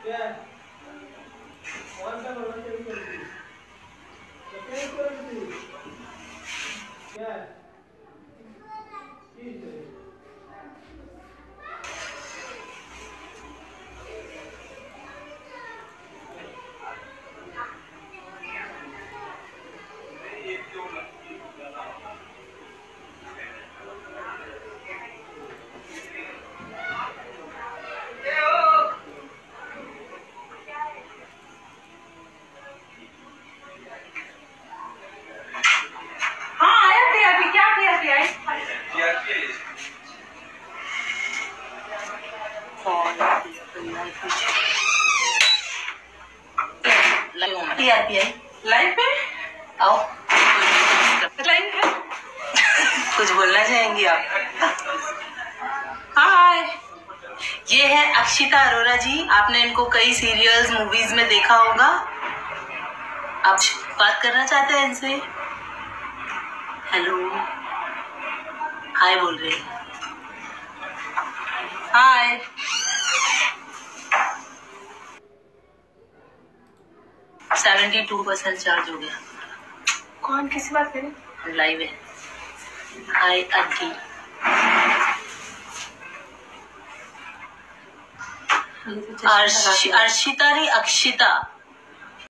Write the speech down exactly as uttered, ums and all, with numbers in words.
Live पे आओ, live है। कुछ बोलना चाहेंगी आप? हाय, ये है अक्षिता अरोरा जी। आपने इनको कई सीरियल्स मूवीज में देखा होगा। आप बात करना चाहते हैं इनसे? हेलो, हाय बोल रहे हैं। Hi, seventy two percent charge हो गया। कौन, किसी बात करें? लाइव है। हाय आंटी, अर्शिता नहीं अक्षिता।